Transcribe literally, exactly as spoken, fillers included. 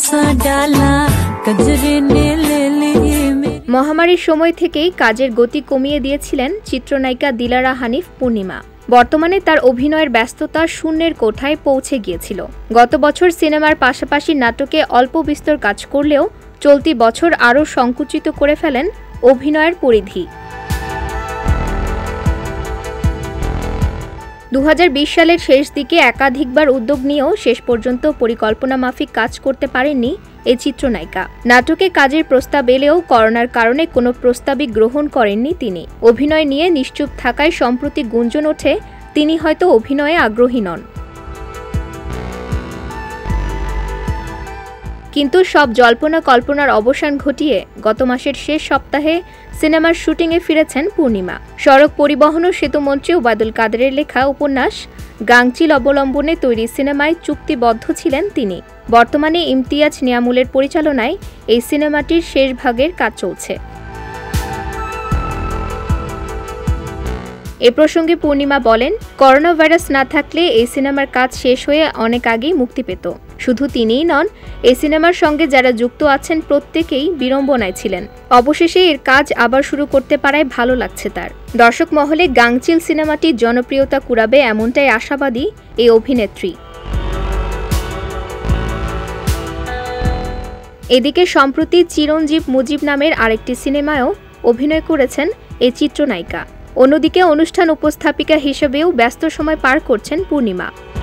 মহামারীর সময় থেকেই কাজের গতি কমিয়ে দিয়েছিলেন চিত্রনায়িকা দিলারা হানিফ পূর্ণিমা। বর্তমানে তার অভিনয়ের ব্যস্ততা শূন্যের কোঠায় পৌঁছে গিয়েছিল। গত বছর সিনেমার পাশাপাশি নাটকে অল্প বিস্তর কাজ করলেও চলতি বছর আরও সংকুচিত করে ফেলেন অভিনয়ের পরিধি। দু হাজার বিশ সালের শেষ দিকে একাধিকবার উদ্যোগ নিয়েও শেষ পর্যন্ত পরিকল্পনা মাফিক কাজ করতে পারেননি এই চিত্রনায়িকা। নাটকে কাজের প্রস্তাব এলেও করোনার কারণে কোনো প্রস্তাবই গ্রহণ করেননি তিনি। অভিনয় নিয়ে নিশ্চুপ থাকায় সম্প্রতি গুঞ্জন ওঠে তিনি হয়তো অভিনয়ে আগ্রহী নন। কিন্তু সব জল্পনা কল্পনার অবসান ঘটিয়ে গত মাসের শেষ সপ্তাহে সিনেমার শুটিংয়ে ফিরেছেন পূর্ণিমা। সড়ক পরিবহন ও সেতুমন্ত্রী ওবায়দুল কাদেরের লেখা উপন্যাস গাংচিল অবলম্বনে তৈরি সিনেমায় চুক্তিবদ্ধ ছিলেন তিনি। বর্তমানে ইমতিয়াজ নিয়ামুলের পরিচালনায় এই সিনেমাটির শেষ ভাগের কাজ চলছে। এ প্রসঙ্গে পূর্ণিমা বলেন, করোনা ভাইরাস না থাকলে এই সিনেমার কাজ শেষ হয়ে অনেক আগেই মুক্তি পেত। শুধু তিনিই নন, এই সিনেমার সঙ্গে যারা যুক্ত আছেন প্রত্যেকেই বিড়ম্বনায় ছিলেন। অবশেষে এর কাজ আবার শুরু করতে পারায় ভালো লাগছে তার। দর্শক মহলে গাংচিল সিনেমাটি জনপ্রিয়তা কুড়াবে এমনটাই আশাবাদী এই অভিনেত্রী। এদিকে সম্প্রতি চিরঞ্জীব মুজিব নামের আরেকটি সিনেমায়ও অভিনয় করেছেন এই চিত্রনায়িকা। অন্যদিকে অনুষ্ঠান উপস্থাপিকা হিসেবেও ব্যস্ত সময় পার করছেন পূর্ণিমা।